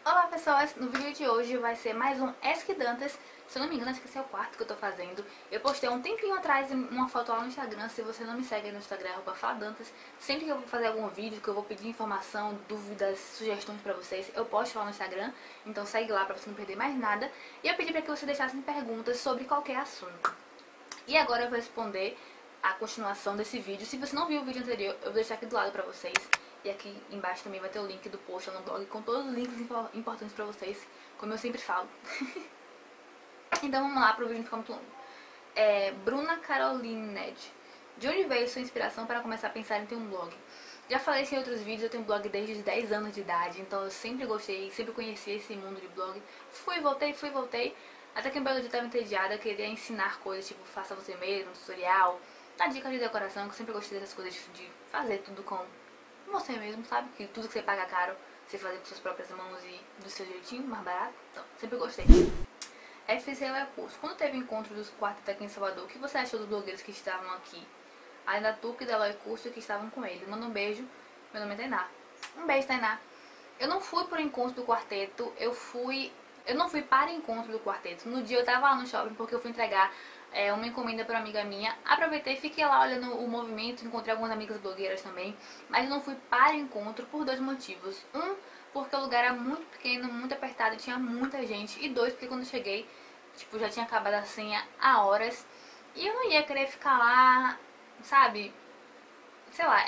Olá pessoas, no vídeo de hoje vai ser mais um Ask Dantas. Se eu não me engano, acho que esse é o quarto que eu tô fazendo. Eu postei um tempinho atrás uma foto lá no Instagram. Se você não me segue no Instagram, @faladantas. Sempre que eu vou fazer algum vídeo, que eu vou pedir informação, dúvidas, sugestões pra vocês, eu posto lá no Instagram. Então segue lá pra você não perder mais nada. E eu pedi pra que você deixasse perguntas sobre qualquer assunto. E agora eu vou responder a continuação desse vídeo. Se você não viu o vídeo anterior, eu vou deixar aqui do lado pra vocês. E aqui embaixo também vai ter o link do post no blog com todos os links importantes pra vocês, como eu sempre falo. Então vamos lá, pro vídeo não ficar muito longo. Bruna Caroline Ned. De onde veio sua inspiração para começar a pensar em ter um blog? Já falei isso em outros vídeos, eu tenho blog desde os 10 anos de idade, então eu sempre gostei, sempre conheci esse mundo de blog. Fui e voltei, até que um belo dia eu estava entediada, queria ensinar coisas, tipo, faça você mesmo, tutorial, dar dicas de decoração, que eu sempre gostei dessas coisas de fazer tudo com você mesmo, sabe? Que tudo que você paga caro, você fazer com suas próprias mãos e do seu jeitinho, mais barato. Então, sempre gostei. FCL é curso. Quando teve o encontro dos quartos aqui em Salvador, o que você achou dos blogueiros que estavam aqui? Além da Tuca e da Loi Curso que estavam com eles. Manda um beijo. Meu nome é Tainá. Um beijo, Tainá. Eu não fui pro encontro do quarteto, eu não fui para o encontro do quarteto. No dia eu tava lá no shopping porque eu fui entregar uma encomenda para uma amiga minha. Aproveitei, fiquei lá olhando o movimento, encontrei algumas amigas blogueiras também. Mas eu não fui para o encontro por dois motivos. Um, porque o lugar era muito pequeno, muito apertado, tinha muita gente. E dois, porque quando eu cheguei, tipo, já tinha acabado a senha há horas. E eu não ia querer ficar lá, sabe? Sei lá,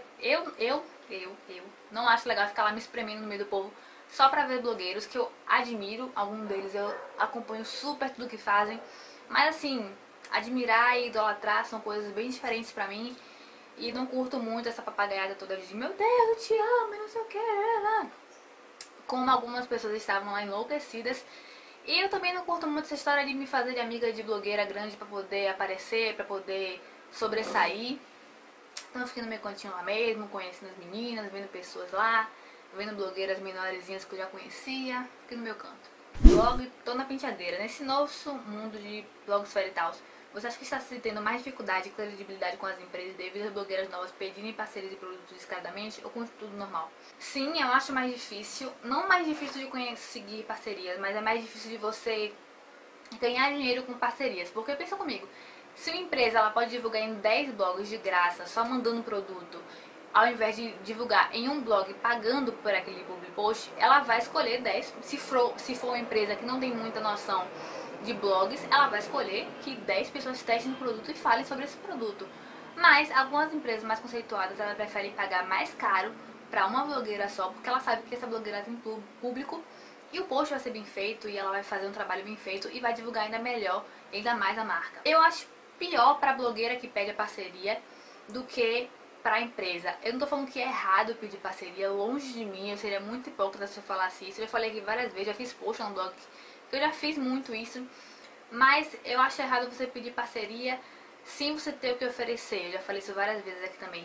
eu não acho legal ficar lá me espremendo no meio do povo só pra ver blogueiros que eu admiro. Alguns deles eu acompanho super tudo que fazem. Mas assim, admirar e idolatrar são coisas bem diferentes pra mim. E não curto muito essa papagaiada toda de meu Deus, eu te amo e não sei o que, né? Como algumas pessoas estavam lá enlouquecidas. E eu também não curto muito essa história de me fazer de amiga de blogueira grande pra poder aparecer, pra poder sobressair. Então eu fiquei no meu cantinho lá mesmo, conhecendo as meninas, vendo pessoas lá, vendo blogueiras menorzinhas que eu já conhecia. Fiquei no meu canto. Blog, tô na penteadeira. Nesse nosso mundo de blogs e tal, você acha que está se tendo mais dificuldade e credibilidade com as empresas devido às blogueiras novas pedirem parcerias e produtos discretamente ou com tudo normal? Sim, eu acho mais difícil. Não mais difícil de conseguir parcerias, mas é mais difícil de você ganhar dinheiro com parcerias. Porque pensa comigo, se uma empresa ela pode divulgar em 10 blogs de graça, só mandando produto, ao invés de divulgar em um blog pagando por aquele public post, ela vai escolher 10. Se for uma empresa que não tem muita noção de blogs, ela vai escolher que 10 pessoas testem o produto e falem sobre esse produto. Mas algumas empresas mais conceituadas, elas preferem pagar mais caro para uma blogueira só, porque ela sabe que essa blogueira tem público e o post vai ser bem feito e ela vai fazer um trabalho bem feito e vai divulgar ainda melhor, ainda mais a marca. Eu acho pior pra blogueira que pede a parceria do que pra empresa. Eu não tô falando que é errado pedir parceria, longe de mim, eu seria muito hipócrita se eu falasse isso. Eu já falei aqui várias vezes, já fiz post no blog, eu já fiz muito isso. Mas eu acho errado você pedir parceria sem você ter o que oferecer. Eu já falei isso várias vezes aqui também.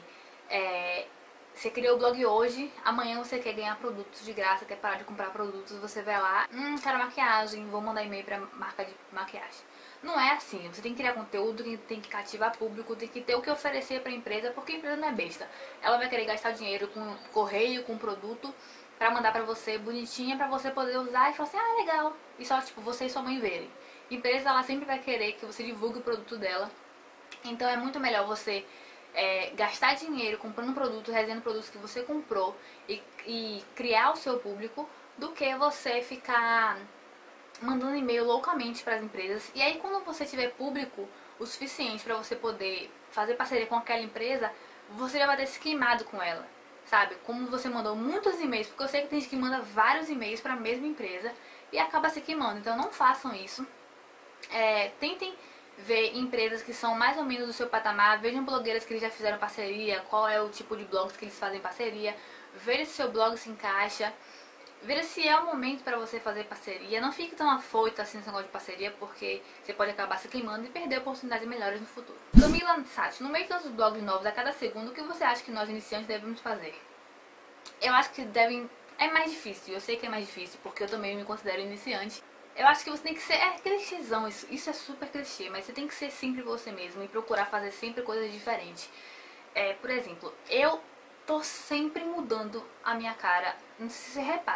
Você criou o blog hoje, amanhã você quer ganhar produtos de graça, quer parar de comprar produtos, você vai lá, quero maquiagem, vou mandar e-mail pra marca de maquiagem. Não é assim, você tem que criar conteúdo, tem que cativar público, tem que ter o que oferecer pra empresa, porque a empresa não é besta. Ela vai querer gastar dinheiro com correio, com produto, pra mandar pra você bonitinha, pra você poder usar e falar assim, ah, legal. E só, tipo, você e sua mãe verem. A empresa, ela sempre vai querer que você divulgue o produto dela. Então é muito melhor você gastar dinheiro comprando produtos, resenhando produtos que você comprou e criar o seu público, do que você ficar mandando e-mail loucamente para as empresas. E aí quando você tiver público o suficiente para você poder fazer parceria com aquela empresa, você já vai ter se queimado com ela, sabe? Como você mandou muitos e-mails, porque eu sei que tem gente que manda vários e-mails para a mesma empresa e acaba se queimando. Então não façam isso. Tentem ver empresas que são mais ou menos do seu patamar, vejam blogueiras que eles já fizeram parceria, qual é o tipo de blogs que eles fazem parceria, veja se seu blog se encaixa, veja se é o momento para você fazer parceria. Não fique tão afoito assim nesse negócio de parceria, porque você pode acabar se queimando e perder oportunidades melhores no futuro. Camila Sati, no meio dos blogs novos a cada segundo, o que você acha que nós iniciantes devemos fazer? Eu acho que é mais difícil, eu sei que é mais difícil, porque eu também me considero iniciante. Eu acho que você tem que ser, clichêzão, isso é super clichê, mas você tem que ser sempre você mesmo e procurar fazer sempre coisas diferentes. Por exemplo, eu tô sempre mudando a minha cara, não sei se vocês reparam,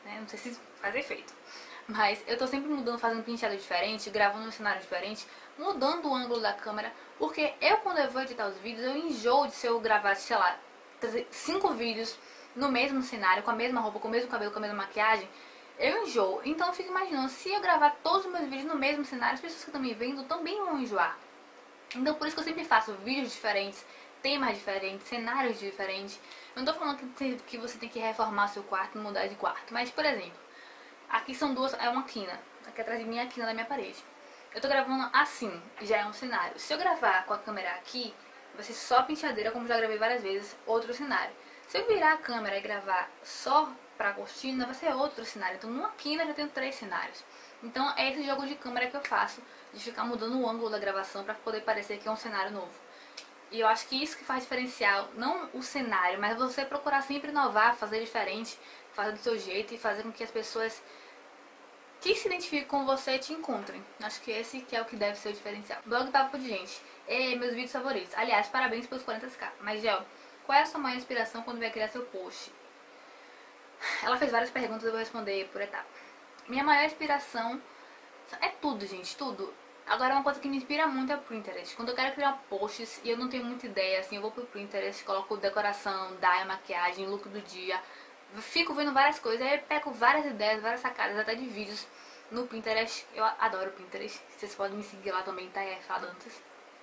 né? Não sei se faz efeito. Mas eu tô sempre mudando, fazendo penteado diferente, gravando um cenário diferente, mudando o ângulo da câmera. Porque quando eu vou editar os vídeos, eu enjoo de se eu gravar, sei lá, 5 vídeos no mesmo cenário, com a mesma roupa, com o mesmo cabelo, com a mesma maquiagem. Eu enjoo. Então eu fico imaginando, se eu gravar todos os meus vídeos no mesmo cenário, as pessoas que estão me vendo também vão enjoar. Então por isso que eu sempre faço vídeos diferentes, temas diferentes, cenários diferentes. Eu não tô falando que você tem que reformar seu quarto, mudar de quarto. Mas, por exemplo, aqui são é uma quina. Aqui atrás de mim é a quina da minha parede. Eu tô gravando assim, já é um cenário. Se eu gravar com a câmera aqui, vai ser só penteadeira, como já gravei várias vezes, outro cenário. Se eu virar a câmera e gravar só pra cortina, vai ser outro cenário. Então numa quina eu já tenho 3 cenários. Então é esse jogo de câmera que eu faço, de ficar mudando o ângulo da gravação pra poder parecer que é um cenário novo. E eu acho que isso que faz diferencial, não o cenário, mas você procurar sempre inovar, fazer diferente, fazer do seu jeito e fazer com que as pessoas que se identifiquem com você te encontrem. Acho que esse que é o que deve ser o diferencial. Blog Papo de Gente. Meus vídeos favoritos. Aliás, parabéns pelos 40k. Mas, Gel, qual é a sua maior inspiração quando vai criar seu post? Ela fez várias perguntas, eu vou responder por etapa. Minha maior inspiração é tudo, gente, tudo. Agora, uma coisa que me inspira muito é o Pinterest. Quando eu quero criar posts e eu não tenho muita ideia, assim, eu vou pro Pinterest, coloco decoração, daia, maquiagem, look do dia. Fico vendo várias coisas, aí eu pego várias ideias, várias sacadas, até de vídeos no Pinterest. Eu adoro o Pinterest, vocês podem me seguir lá também, tá? Falado antes.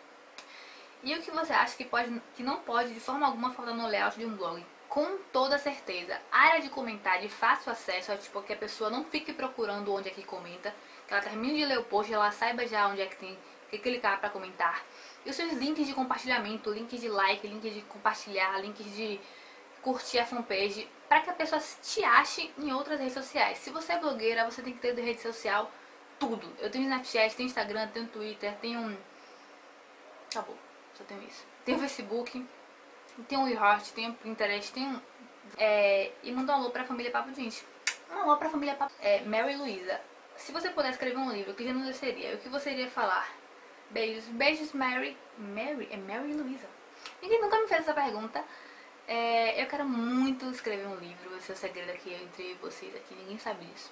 E o que você acha que não pode de forma alguma faltar no layout de um blog? Com toda certeza, área de comentário de fácil acesso, é tipo que a pessoa não fique procurando onde é que comenta, que ela termine de ler o post, ela saiba já onde é que tem que clicar para comentar. E os seus links de compartilhamento, links de like, links de compartilhar, links de curtir a fanpage, para que a pessoa te ache em outras redes sociais. Se você é blogueira, você tem que ter de rede social tudo. Eu tenho Snapchat, tenho Instagram, tenho Twitter, tenho... Acabou, só tenho isso. Tenho Facebook, tenho o iHeart, tenho Pinterest, tenho... E manda um alô pra família Papo de Gente. Um alô pra família Papo... Mary Luísa. Se você pudesse escrever um livro, o que gênero seria? O que você iria falar? Beijos, beijos, Mary. Mary? É Mary Luísa. Ninguém nunca me fez essa pergunta. Eu quero muito escrever um livro. Esse é o segredo aqui entre vocês aqui, ninguém sabe disso.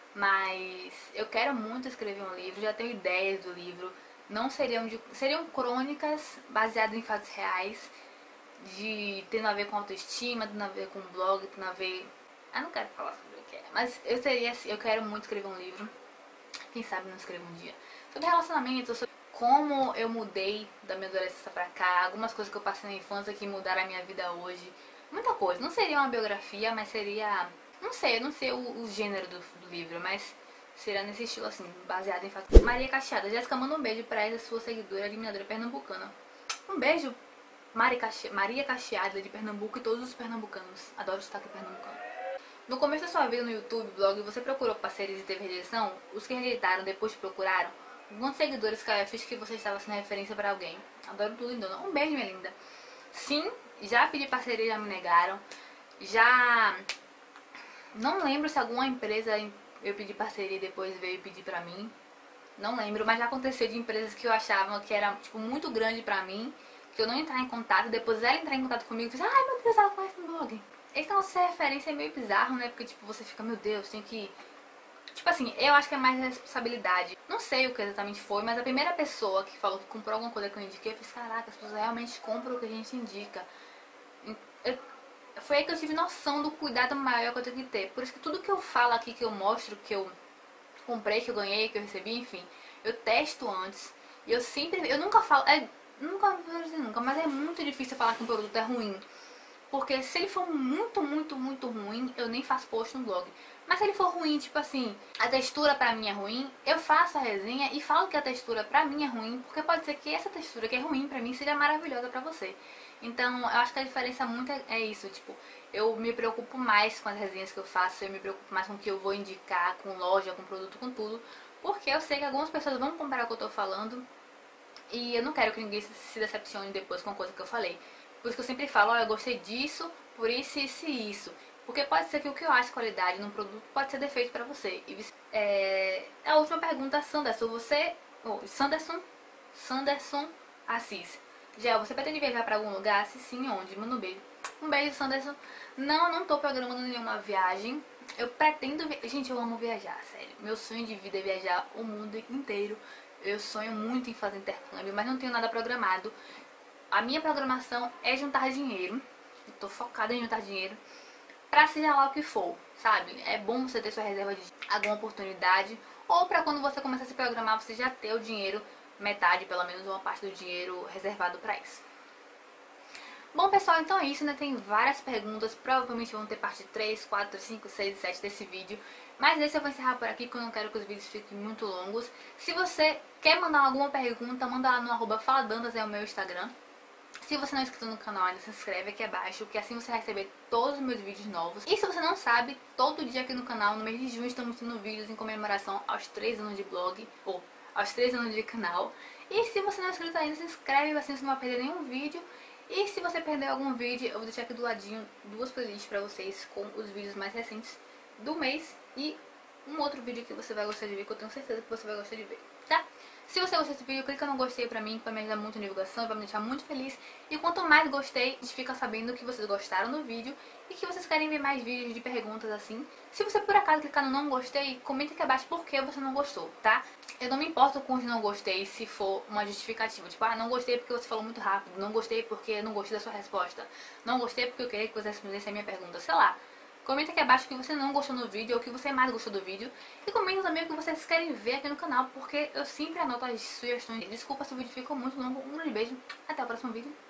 Mas eu quero muito escrever um livro, já tenho ideias do livro. Não seriam crônicas baseadas em fatos reais, tendo a ver com autoestima, tendo a ver com blog, tendo a ver... Eu não quero falar sobre o que é, mas eu quero muito escrever um livro. Quem sabe não escrevo um dia. Sobre relacionamento, sobre como eu mudei da minha adolescência pra cá, algumas coisas que eu passei na infância que mudaram a minha vida hoje. Muita coisa. Não seria uma biografia, mas seria... Não sei o gênero do livro, mas seria nesse estilo assim, baseado em fatos. Maria Cacheada. Jéssica, manda um beijo pra essa sua seguidora, admiradora pernambucana. Um beijo, Maria Cacheada de Pernambuco e todos os pernambucanos. Adoro o sotaque pernambucano. No começo da sua vida no YouTube, blog, você procurou parceiros e teve rejeição? Os que rejeitaram depois te procuraram? Quantos seguidores caiu a ficha que você estava sendo referência pra alguém? Adoro tudo, lindona. Um beijo, minha linda. Sim, já pedi parceria e já me negaram. Já... Não lembro se alguma empresa eu pedi parceria e depois veio pedir pra mim. Não lembro, mas já aconteceu de empresas que eu achava que era tipo, muito grande pra mim, que eu não entrar em contato, depois ela entrar em contato comigo e dizer, ai meu Deus, ela conhece no blog. Esse negócio de ser referência é meio bizarro, né? Porque tipo, você fica, meu Deus, tem que... Tipo assim, eu acho que é mais responsabilidade. Não sei o que exatamente foi, mas a primeira pessoa que falou que comprou alguma coisa que eu indiquei, eu fiz, caraca, as pessoas realmente compram o que a gente indica. Foi aí que eu tive noção do cuidado maior que eu tenho que ter. Por isso que tudo que eu falo aqui, que eu mostro, que eu comprei, que eu ganhei, que eu recebi, enfim, eu testo antes. E eu nunca falo, nunca, mas é muito difícil falar que um produto é ruim. Porque se ele for muito, muito, muito ruim, eu nem faço post no blog. Mas se ele for ruim, tipo assim, a textura pra mim é ruim, eu faço a resenha e falo que a textura pra mim é ruim, porque pode ser que essa textura que é ruim pra mim seja maravilhosa pra você. Então, eu acho que a diferença muito é isso, tipo, eu me preocupo mais com as resenhas que eu faço, eu me preocupo mais com o que eu vou indicar, com loja, com produto, com tudo, porque eu sei que algumas pessoas vão comprar o que eu tô falando e eu não quero que ninguém se decepcione depois com a coisa que eu falei. Por isso que eu sempre falo, eu gostei disso, por isso, isso e isso. Porque pode ser que o que eu acho qualidade num produto pode ser defeito pra você. A última pergunta, Sanderson, Sanderson Assis. Gel, você pretende viajar pra algum lugar? Se sim, onde? Manda um beijo. Um beijo, Sanderson. Não tô programando nenhuma viagem. Eu pretendo... Gente, eu amo viajar, sério. Meu sonho de vida é viajar o mundo inteiro. Eu sonho muito em fazer intercâmbio, mas não tenho nada programado. A minha programação é juntar dinheiro. Eu tô focada em juntar dinheiro pra seja lá o que for, sabe? É bom você ter sua reserva de alguma oportunidade, ou pra quando você começar a se programar, você já ter o dinheiro, metade, pelo menos uma parte do dinheiro reservado pra isso. Bom, pessoal, então é isso, né? Tem várias perguntas, provavelmente vão ter parte 3, 4, 5, 6 e 7 desse vídeo. Mas esse eu vou encerrar por aqui, porque eu não quero que os vídeos fiquem muito longos. Se você quer mandar alguma pergunta, manda lá no @faladandas, é o meu Instagram. Se você não é inscrito no canal ainda, se inscreve aqui abaixo, que assim você vai receber todos os meus vídeos novos. E se você não sabe, todo dia aqui no canal, no mês de junho, estamos tendo vídeos em comemoração aos 3 anos de blog, ou aos 3 anos de canal. E se você não é inscrito ainda, se inscreve, assim você não vai perder nenhum vídeo. E se você perdeu algum vídeo, eu vou deixar aqui do ladinho duas playlists pra vocês com os vídeos mais recentes do mês e um outro vídeo que você vai gostar de ver, que eu tenho certeza que você vai gostar de ver, tá? Se você gostou desse vídeo, clica no gostei pra mim, que vai me ajudar muito na divulgação, vai me deixar muito feliz. E quanto mais gostei, a gente fica sabendo que vocês gostaram do vídeo e que vocês querem ver mais vídeos de perguntas assim. Se você por acaso clicar no não gostei, comenta aqui abaixo por que você não gostou, tá? Eu não me importo com os não gostei se for uma justificativa. Tipo, ah, não gostei porque você falou muito rápido, não gostei porque não gostei da sua resposta, não gostei porque eu queria que você respondesse a minha pergunta, sei lá. Comenta aqui abaixo o que você não gostou do vídeo ou o que você mais gostou do vídeo. E comenta também o que vocês querem ver aqui no canal, porque eu sempre anoto as sugestões. Desculpa se o vídeo ficou muito longo. Um grande beijo. Até o próximo vídeo.